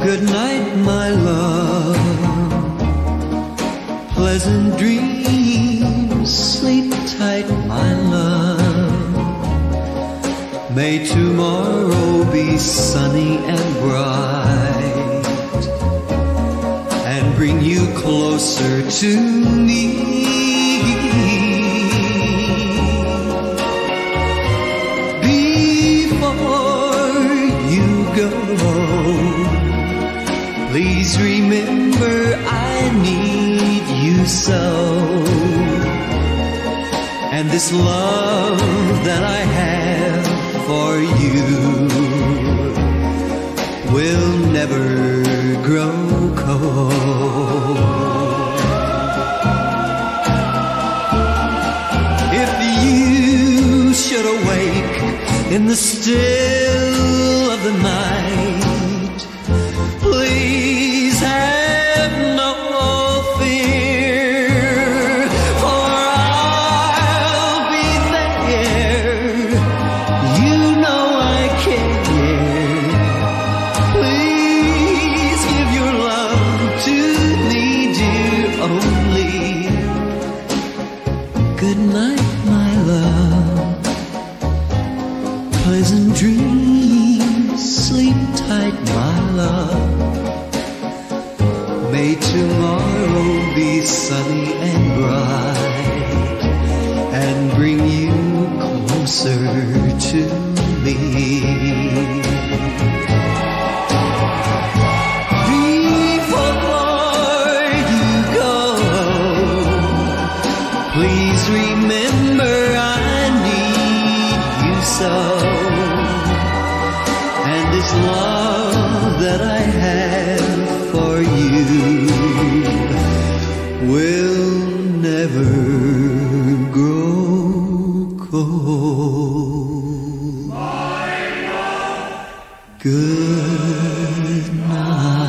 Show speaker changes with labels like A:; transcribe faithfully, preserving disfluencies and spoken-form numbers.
A: Good night, my love. Pleasant dreams, sleep tight, my love. May tomorrow be sunny and bright and bring you closer to me. Before you go, please remember I need you so. And this love that I have for you will never grow cold. If you should awake in the still of the night, please have no fear, for I'll be there. You know I care. Please give your love to me, dear, only. Good night, my love. Pleasant dreams, sleep tight, my love. May tomorrow be sunny and bright and bring you closer to me. Before you go, please remember I need you so. And this love that I have for you will never grow cold. Good night.